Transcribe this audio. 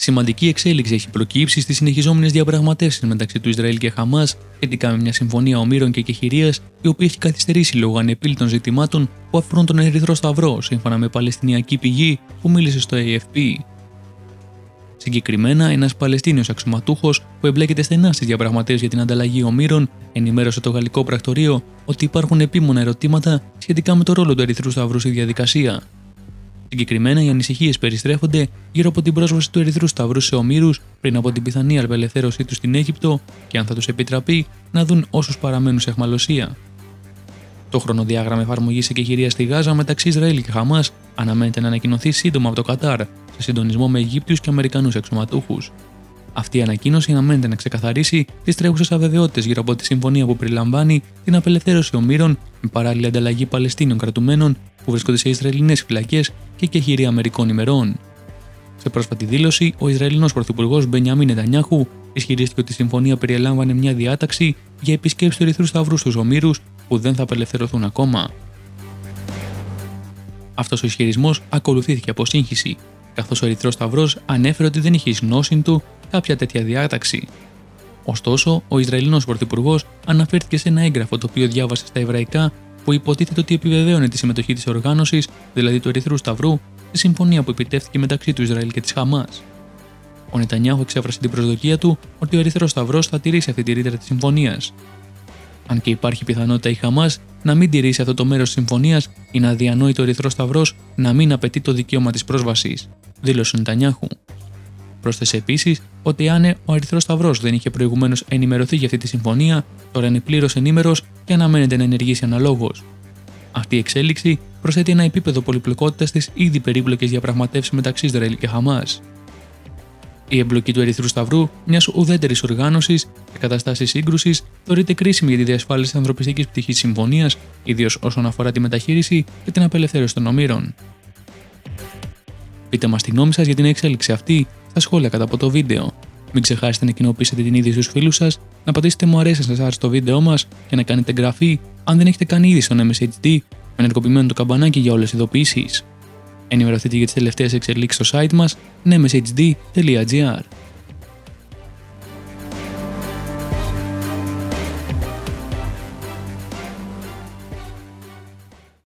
Σημαντική εξέλιξη έχει προκύψει στις συνεχιζόμενες διαπραγματεύσεις μεταξύ του Ισραήλ και Χαμάς σχετικά με μια συμφωνία ομήρων και κεχηρίας, η οποία έχει καθυστερήσει λόγω ανεπίλητων ζητημάτων που αφορούν τον Ερυθρό Σταυρό, σύμφωνα με παλαιστινιακή πηγή που μίλησε στο AFP. Συγκεκριμένα, ένας Παλαιστίνιος αξιωματούχος που εμπλέκεται στενά στις διαπραγματεύσεις για την ανταλλαγή ομήρων ενημέρωσε το γαλλικό πρακτορείο ότι υπάρχουν επίμονα ερωτήματα σχετικά με το ρόλο του Ερυθρού Σταυρού στη διαδικασία. Συγκεκριμένα, οι ανησυχίες περιστρέφονται γύρω από την πρόσβαση του Ερυθρού Σταυρού σε ομήρους πριν από την πιθανή απελευθέρωσή του στην Αίγυπτο και αν θα τους επιτραπεί να δουν όσους παραμένουν σε αιχμαλωσία. Το χρονοδιάγραμμα εφαρμογής εκεχηρίας στη Γάζα μεταξύ Ισραήλ και Χαμάς αναμένεται να ανακοινωθεί σύντομα από το Κατάρ, σε συντονισμό με Αιγύπτιους και Αμερικανούς αξιωματούχους. Αυτή η ανακοίνωση αναμένεται να ξεκαθαρίσει τις τρέχουσες αβεβαιότητες γύρω από τη συμφωνία που περιλαμβάνει την απελευθέρωση ομήρων με παράλληλη ανταλλαγή Παλαιστίνιων κρατουμένων που βρίσκονται σε Ισραηλινές φυλακές και κεχηρία μερικών ημερών. Σε πρόσφατη δήλωση, ο Ισραηλινός Πρωθυπουργός Μπενιαμίν Νετανιάχου ισχυρίστηκε ότι η συμφωνία περιέλαμβανε μια διάταξη για επισκέψεις του Ερυθρού Σταυρού στους ομήρους που δεν θα απελευθερωθούν ακόμα. Αυτός ο ισχυρισμός ακολουθήθηκε από σύγχυση, καθώς ο Ερυθρός Σταυρός ανέφερε ότι δεν είχε εις γνώση του κάποια τέτοια διάταξη. Ωστόσο, ο Ισραηλινός Πρωθυπουργός αναφέρθηκε σε ένα έγγραφο το οποίο διάβασε στα εβραϊκά που υποτίθεται ότι επιβεβαίωνε τη συμμετοχή της οργάνωσης, δηλαδή του Ερυθρού Σταυρού, στη συμφωνία που επιτεύχθηκε μεταξύ του Ισραήλ και της Χαμάς. Ο Νετανιάχου εξέφρασε την προσδοκία του ότι ο Ερυθρός Σταυρός θα τηρήσει αυτή τη ρήτρα της συμφωνίας. Αν και υπάρχει πιθανότητα η Χαμάς να μην τηρήσει αυτό το μέρος της συμφωνίας, είναι αδιανόητο ο Ερυθρός Σταυρός να μην απαιτεί το δικαίωμα της πρόσβασης, δήλωσε ο Νετανιάχου. Πρόσθεσε επίσης ότι αν ο Ερυθρός Σταυρός δεν είχε προηγουμένως ενημερωθεί για αυτή τη συμφωνία, τώρα είναι πλήρως ενήμερος και αναμένεται να ενεργήσει αναλόγως. Αυτή η εξέλιξη προσθέτει ένα επίπεδο πολυπλοκότητας στις ήδη περίπλοκες διαπραγματεύσεις μεταξύ Ισραήλ και Χαμάς. Η εμπλοκή του Ερυθρού Σταυρού, μιας ουδέτερης οργάνωσης σε καταστάσεις σύγκρουσης, θεωρείται κρίσιμη για τη διασφάλιση της ανθρωπιστικής πτυχής συμφωνίας, ιδίως όσον αφορά τη μεταχείριση και την απελευθέρωση των ομήρων. Πείτε μας τη γνώμη σας για την εξέλιξη αυτή στα σχόλια κάτω από το βίντεο. Μην ξεχάσετε να κοινοποιήσετε την είδηση στους φίλους σας, να πατήσετε μου αρέσει σε εσάς στο βίντεο μας και να κάνετε εγγραφή αν δεν έχετε κάνει ήδη στο MSHD με ενεργοποιημένο το καμπανάκι για όλες τις ειδοποιήσεις. Ενημερωθείτε για τις τελευταίες εξελίξεις στο site μας mshd.gr.